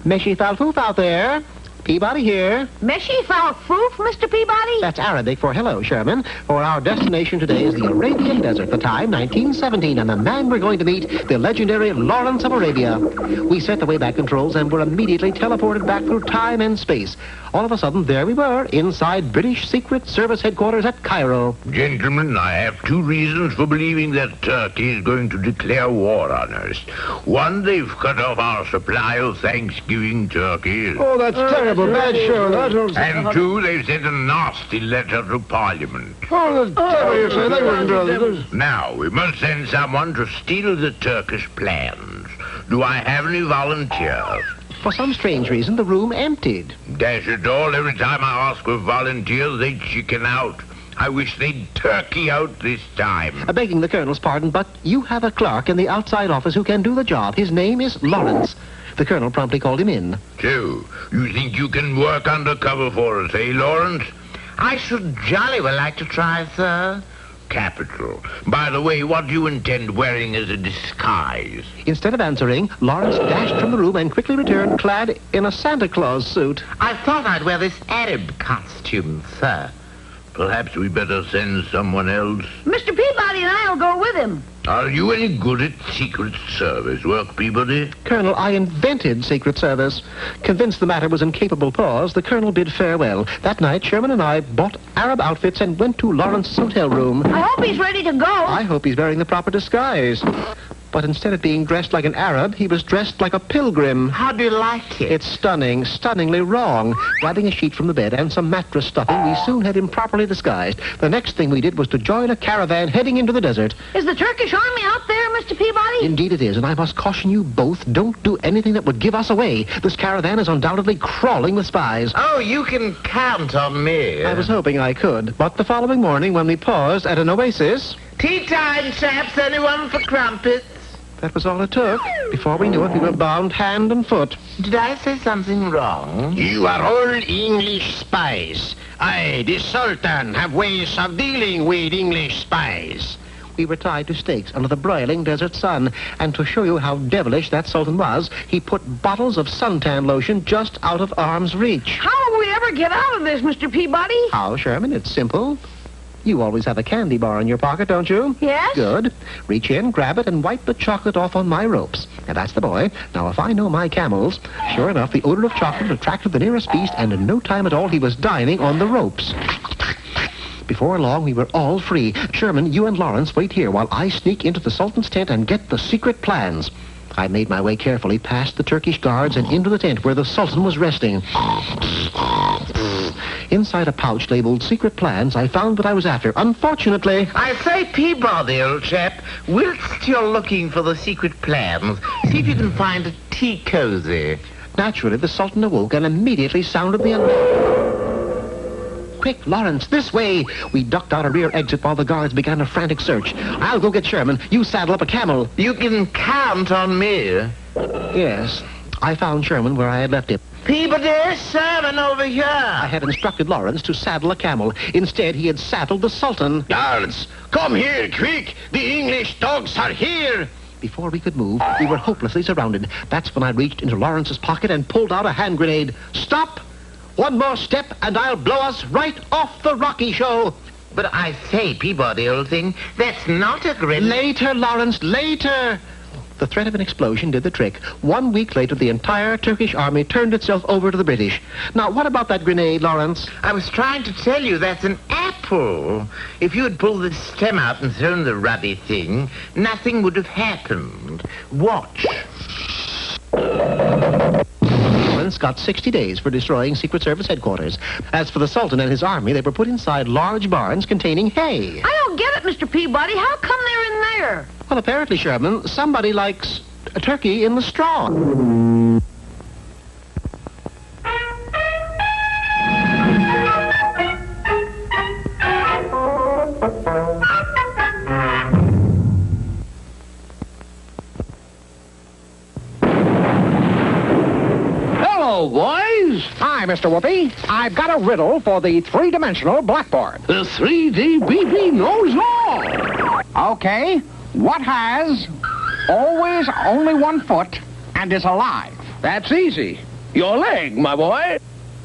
Meshi Falfoof out there. Peabody here. Meshi Falfoof, Mr. Peabody? That's Arabic for hello, Sherman. For our destination today is the Arabian Desert, the time 1917, and the man we're going to meet, the legendary Lawrence of Arabia. We set the Wayback Controls and were immediately teleported back through time and space. All of a sudden, there we were, inside British Secret Service headquarters at Cairo. Gentlemen, I have two reasons for believing that Turkey is going to declare war on us. One, they've cut off our supply of Thanksgiving turkeys. Oh, that's terrible. Bad show, that. And two, they've sent a nasty letter to Parliament. Oh, that's terrible, you say. They wouldn't do this. Now, we must send someone to steal the Turkish plans. Do I have any volunteers? For some strange reason, the room emptied. Dash it all, every time I ask for volunteers, they chicken out. I wish they'd turkey out this time. Begging the Colonel's pardon, but you have a clerk in the outside office who can do the job. His name is Lawrence. The Colonel promptly called him in. So, you think you can work undercover for us, eh, Lawrence? I should jolly well like to try, sir. Capital. By the way, what do you intend wearing as a disguise? Instead of answering, Lawrence dashed from the room and quickly returned clad in a Santa Claus suit. I thought I'd wear this Arab costume, sir. Perhaps we better send someone else. Mr. Peabody and I'll go with him. Are you any good at Secret Service work, Peabody? Colonel, I invented Secret Service. Convinced the matter was in capable paws, the Colonel bid farewell. That night, Sherman and I bought Arab outfits and went to Lawrence's hotel room. I hope he's ready to go. I hope he's wearing the proper disguise. But instead of being dressed like an Arab, he was dressed like a pilgrim. How do you like it? It's stunning, stunningly wrong. Grabbing a sheet from the bed and some mattress stuffing, we soon had him properly disguised. The next thing we did was to join a caravan heading into the desert. Is the Turkish army out there, Mr. Peabody? Indeed it is, and I must caution you both, don't do anything that would give us away. This caravan is undoubtedly crawling with spies. Oh, you can count on me. I was hoping I could, but the following morning when we paused at an oasis... Tea time, chaps. Anyone for crumpets? That was all it took. Before we knew it, we were bound hand and foot. Did I say something wrong? You are all English spies. I, the Sultan, have ways of dealing with English spies. We were tied to stakes under the broiling desert sun, and to show you how devilish that Sultan was, he put bottles of suntan lotion just out of arm's reach. How will we ever get out of this, Mr. Peabody? How, Sherman? It's simple. You always have a candy bar in your pocket, don't you? Yes. Good. Reach in, grab it, and wipe the chocolate off on my ropes. Now, that's the boy. Now, if I know my camels... Sure enough, the odor of chocolate attracted the nearest beast, and in no time at all, he was dining on the ropes. Before long, we were all free. Sherman, you and Lawrence wait here while I sneak into the Sultan's tent and get the secret plans. I made my way carefully past the Turkish guards and into the tent where the Sultan was resting. Inside a pouch labeled Secret Plans, I found what I was after. Unfortunately... I say, Peabody, old chap, whilst you're looking for the secret plans, see if you can find a tea cozy. Naturally, the Sultan awoke and immediately sounded the alarm. Quick, Lawrence, this way! We ducked out a rear exit while the guards began a frantic search. I'll go get Sherman. You saddle up a camel. You can count on me. Yes, I found Sherman where I had left him. Peabody, Sherman over here. I had instructed Lawrence to saddle a camel. Instead, he had saddled the Sultan. Guards, come here, quick! The English dogs are here! Before we could move, we were hopelessly surrounded. That's when I reached into Lawrence's pocket and pulled out a hand grenade. Stop! One more step, and I'll blow us right off the Rocky Show. But I say, Peabody, old thing, that's not a grenade. Later, Lawrence, later. The threat of an explosion did the trick. 1 week later, the entire Turkish army turned itself over to the British. Now, what about that grenade, Lawrence? I was trying to tell you that's an apple. If you had pulled the stem out and thrown the ruddy thing, nothing would have happened. Watch. Lawrence got 60 days for destroying Secret Service headquarters. As for the Sultan and his army, they were put inside large barns containing hay. I don't get it, Mr. Peabody. How come they're in there? Well, apparently, Sherman, somebody likes a turkey in the straw. Hello, boys. Hi, Mr. Whoopi. I've got a riddle for the three-dimensional blackboard. The 3D BB knows all. Okay. What has always only 1 foot and is alive? That's easy. Your leg, my boy.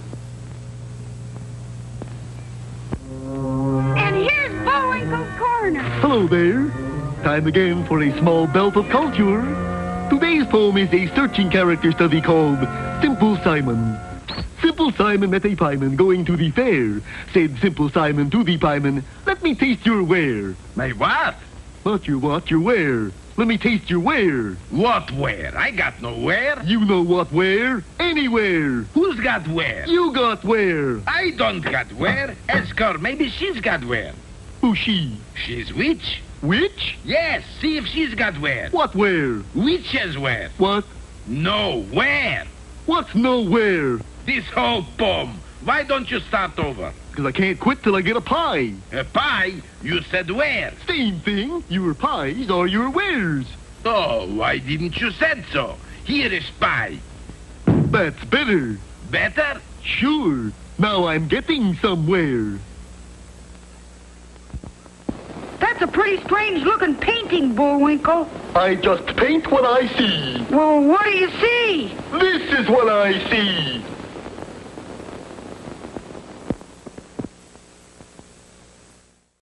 And here's Bullwinkle's Corner. Hello there. Time again for a small belt of culture. Today's poem is a searching character study called Simple Simon. Simple Simon met a pieman going to the fair. Said Simple Simon to the pieman, "Let me taste your ware." My what? Not your what, your ware. Let me taste your ware. What where? I got no where. You know what ware? Anywhere. Who's got where? You got ware. I don't got where. Ask her. Maybe she's got where. Who's she? She's witch. Witch? Yes, see if she's got where. What ware? Witch's where. What? No, where? What's nowhere? This whole poem. Why don't you start over? Because I can't quit till I get a pie. A pie? You said where? Same thing. Your pies are your wares. Oh, why didn't you said so? Here is pie. That's better. Better? Sure. Now I'm getting somewhere. That's a pretty strange-looking painting, Bullwinkle. I just paint what I see. Well, what do you see? This is what I see.